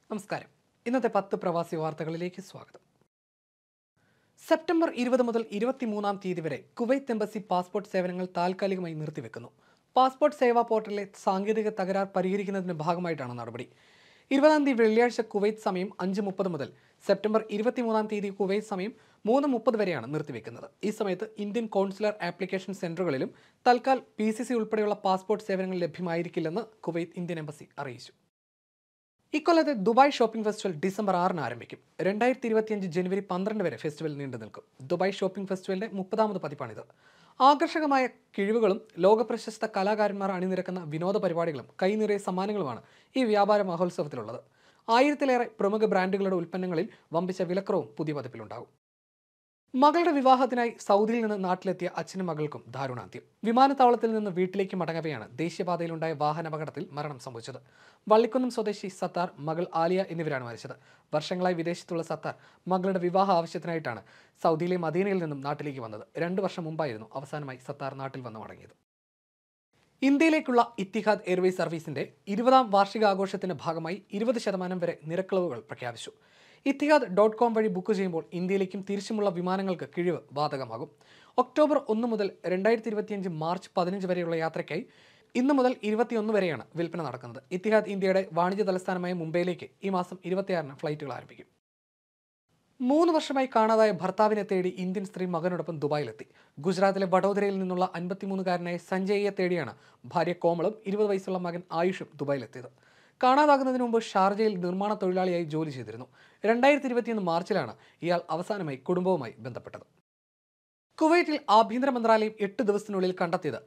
നമസ്കാരം. ഇന്നത്തെ 10 പ്രവാസി വാർത്തകളിലേക്ക് സ്വാഗതം. സെപ്റ്റംബർ 20 മുതൽ 23-ാം തീയതി വരെ കുവൈത്ത് എംബസി പാസ്പോർട്ട് സേവനങ്ങൾ താൽക്കാലികമായി നിർത്തിവെക്കുന്നു. പാസ്പോർട്ട് സേവാ പോർട്ടലിലെ സാങ്കേതിക തകരാർ പരിഹരിക്കുന്നതിന്റെ ഭാഗമായിട്ടാണ് നടപടി. 20-ാം തീയതി വെള്ളിയാഴ്ച കുവൈത്ത് സമയം 5:30 മുതൽ സെപ്റ്റംബർ 23-ാം തീയതി കുവൈത്ത് സമയം 3:30 വരെയാണ് നിർത്തിവെക്കുന്നത്. ഈ സമയത്ത് ഇന്ത്യൻ കോൺസുലർ ആപ്ലിക്കേഷൻ സെന്ററുകളിലും തൽക്കാൽ PCC ഉൾപ്പെടെയുള്ള പാസ്പോർട്ട് സേവനങ്ങൾ ലഭ്യമായിരിക്കില്ലെന്ന് കുവൈത്ത് ഇന്ത്യൻ എംബസി അറിയിച്ചു. ഇക്കൊല്ലത്തെ ദുബായ് ഷോപ്പിംഗ് ഫെസ്റ്റിവൽ ഡിസംബർ 6-ന് ആരംഭിക്കും. 2025 ജനുവരി 12 വരെ ഫെസ്റ്റിവൽ നീണ്ടു നിൽക്കും. ദുബായ് ഷോപ്പിംഗ് ഫെസ്റ്റിവലിന്റെ 30-ാമത് പതിപ്പാണിത്. ആകർഷകമായ കിഴിവുകളും ലോകപ്രശസ്ത കലാകാരന്മാർ അണിനിരക്കുന്ന വിനോദ പരിപാടികളും കൈനിറയ സമ്മാനങ്ങളുമാണ് ഈ വ്യാപാര മഹോത്സവത്തിലുള്ളത്. 1000-ലേറെ പ്രമുഖ ബ്രാൻഡുകളുടെ ഉൽപ്പന്നങ്ങളിൽ വമ്പിച്ച വിലക്കുറവും പുതിയ പതിപ്പിലുണ്ടാകും. മകളുടെ വിവാഹത്തിനായി സൗദിയിൽ നിന്ന് നാട്ടിലെത്തിയ അച്ഛനും മകൾക്കും ദാരുണാന്ത്യം. വിമാനത്താവളത്തിൽ നിന്ന് വീട്ടിലേക്ക് മടങ്ങവെയാണ് ദേശീയപാതയിലുണ്ടായ വാഹനാപകടത്തിൽ മരണം സംഭവിച്ചത്. വള്ളിക്കുന്നം സ്വദേശി സത്താർ, മകൾ ആലിയ എന്നിവരാണ് മരിച്ചത്. വർഷങ്ങളായി വിദേശത്തുള്ള സത്താർ മകളുടെ വിവാഹ ആവശ്യത്തിനായിട്ടാണ് സൗദിയിലെ മദീനയിൽ നിന്നും നാട്ടിലേക്ക് വന്നത്. 2 വർഷം മുമ്പായിരുന്നു അവസാനമായി സത്താർ നാട്ടിൽ വന്ന് മടങ്ങിയത്. ഇന്ത്യയിലേക്കുള്ള ഇത്തിഹാദ് എയർവേസ് സർവീസിന്റെ 20-ാം വാർഷികാഘോഷത്തിന്റെ ഭാഗമായി 20% വരെ നിരക്കിളവുകൾ പ്രഖ്യാപിച്ചു. ഇത്തിഹാദ്.com വഴി ബുക്ക് ചെയ്യുമ്പോൾ ഇന്ത്യയിലേക്കും തിരിച്ചുമുള്ള വിമാനങ്ങൾക്ക് കിഴിവ് ബാധകമാകും. ഒക്ടോബർ 1 മുതൽ 2025 മാർച്ച് 15 വരെയുള്ള യാത്രയ്ക്കായി ഇന്ന് മുതൽ 21 വരെയാണ് വിൽപ്പന നടക്കുന്നത്. ഇത്തിഹാദ് ഇന്ത്യയുടെ വാണിജ്യ തലസ്ഥാനമായ മുംബൈയിലേക്ക് ഈ മാസം 26-ന് ഫ്ലൈറ്റുകൾ ആരംഭിക്കും. 3 വർഷമായി കാണാതായ ഭർത്താവിനെ തേടി ഇന്ത്യൻ സ്ത്രീ മകനോടൊപ്പം ദുബായിലെത്തി. ഗുജറാത്തിലെ വഡോദരയിൽ നിന്നുള്ള 53-കാരനായ സഞ്ജയിയെ തേടിയാണ് ഭാര്യ കോമളും 20 വയസ്സുള്ള മകൻ ആയുഷും ദുബായിലെത്തിയത്. കാണാതാകുന്നതിന് മുമ്പ് ഷാർജയിൽ നിർമ്മാണ തൊഴിലാളിയായി ജോലി ചെയ്തിരുന്നു. 2021 മാർച്ചിലാണ് ഇയാൾ അവസാനമായി കുടുംബവുമായി ബന്ധപ്പെട്ടത്. കുവൈറ്റിൽ ആഭ്യന്തര മന്ത്രാലയം 8 ദിവസത്തിനുള്ളിൽ കണ്ടെത്തിയത്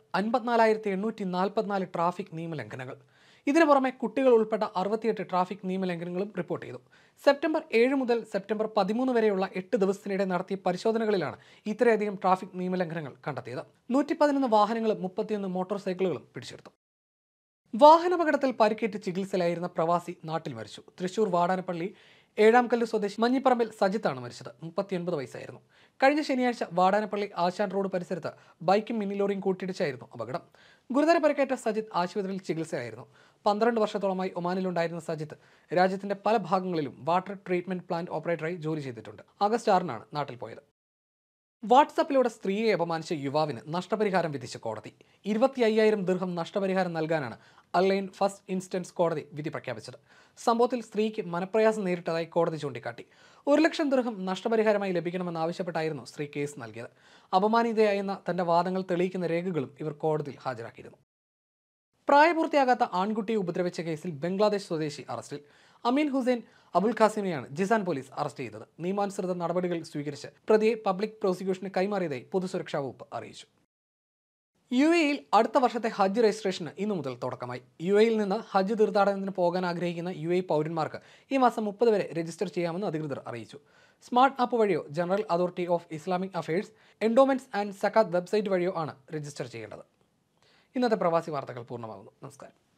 54,844 ട്രാഫിക് നിയമലംഘനങ്ങൾ. ഇതിനു പുറമെ കുട്ടികൾ ഉൾപ്പെട്ട 68 ട്രാഫിക് നിയമലംഘനങ്ങളും റിപ്പോർട്ട് ചെയ്തു. സെപ്റ്റംബർ 7 മുതൽ സെപ്റ്റംബർ 13 വരെയുള്ള 8 ദിവസത്തിനിടെ നടത്തിയ പരിശോധനകളിലാണ് ഇത്രയധികം ട്രാഫിക് നിയമലംഘനങ്ങൾ കണ്ടെത്തിയത്. 111 വാഹനങ്ങളും 31 മോട്ടോർ സൈക്കിളുകളും പിടിച്ചെടുത്തു. വാഹനാപകടത്തിൽ പരിക്കേറ്റ് ചികിത്സയിലായിരുന്ന പ്രവാസി നാട്ടിൽ മരിച്ചു. തൃശൂർ വാടാനപ്പള്ളി ഏഴാംകല്ല് സ്വദേശി മഞ്ഞിപ്പറമ്പിൽ സജിത്താണ് മരിച്ചത്. 39 വയസ്സായിരുന്നു. കഴിഞ്ഞ ശനിയാഴ്ച വാടാനപ്പള്ളി ആശാൻ റോഡ് പരിസരത്ത് ബൈക്കും മിനി ലോറിയും കൂട്ടിയിടിച്ചായിരുന്നു അപകടം. ഗുരുതര പരിക്കേറ്റ സജിത്ത് ആശുപത്രിയിൽ ചികിത്സയിലായിരുന്നു. 12 വർഷത്തോളമായി ഒമാനിലുണ്ടായിരുന്ന സജിത്ത് രാജ്യത്തിന്റെ പല ഭാഗങ്ങളിലും വാട്ടർ ട്രീറ്റ്മെന്റ് പ്ലാന്റ് ഓപ്പറേറ്ററായി ജോലി ചെയ്തിട്ടുണ്ട്. ആഗസ്റ്റ് 6-നാണ് നാട്ടിൽ പോയത്. വാട്സാപ്പിലൂടെ സ്ത്രീയെ അപമാനിച്ച യുവാവിന് നഷ്ടപരിഹാരം വിധിച്ച കോടതി. 25,000 ദിർഹം നഷ്ടപരിഹാരം നൽകാനാണ് അൽഐൻ ഫസ്റ്റ് ഇൻസ്റ്റൻസ് കോടതി വിധി പ്രഖ്യാപിച്ചത്. സംഭവത്തിൽ സ്ത്രീക്ക് മനപ്രയാസം നേരിട്ടതായി കോടതി ചൂണ്ടിക്കാട്ടി. 1,00,000 ദിർഹം നഷ്ടപരിഹാരമായി ലഭിക്കണമെന്നാവശ്യപ്പെട്ടായിരുന്നു സ്ത്രീ കേസ് നൽകിയത്. അപമാനിതയായെന്ന തന്റെ വാദങ്ങൾ തെളിയിക്കുന്ന രേഖകളും ഇവർ കോടതിയിൽ ഹാജരാക്കിയിരുന്നു. പ്രായപൂർത്തിയാകാത്ത ആൺകുട്ടിയെ ഉപദ്രവിച്ച കേസിൽ ബംഗ്ലാദേശ് സ്വദേശി അറസ്റ്റിൽ. അമീൻ ഹുസൈൻ അബുൽ ഖാസിമിനെയാണ് ജിസാൻ പോലീസ് അറസ്റ്റ് ചെയ്തത്. നിയമാനുസൃത നടപടികൾ സ്വീകരിച്ച് പ്രതിയെ പബ്ലിക് പ്രോസിക്യൂഷന് കൈമാറിയതായി പൊതുസുരക്ഷാ വകുപ്പ് അറിയിച്ചു. UAEയിൽ അടുത്ത വർഷത്തെ ഹജ്ജ് രജിസ്ട്രേഷന് ഇന്നു മുതൽ തുടക്കമായി. UAEയിൽ നിന്ന് ഹജ്ജ് തീർത്ഥാടനത്തിന് പോകാൻ ആഗ്രഹിക്കുന്ന UAE പൗരന്മാർക്ക് ഈ മാസം 30 വരെ രജിസ്റ്റർ ചെയ്യാമെന്ന് അധികൃതർ അറിയിച്ചു. സ്മാർട്ട് ആപ്പ് വഴിയോ general authority of Islamic affairs, endowments and Zakat website വഴിയോ ആണ് രജിസ്റ്റർ ചെയ്യേണ്ടത്. ഇന്നത്തെ പ്രവാസി വാർത്തകൾ പൂർണ്ണമാകുന്നു. നമസ്കാരം.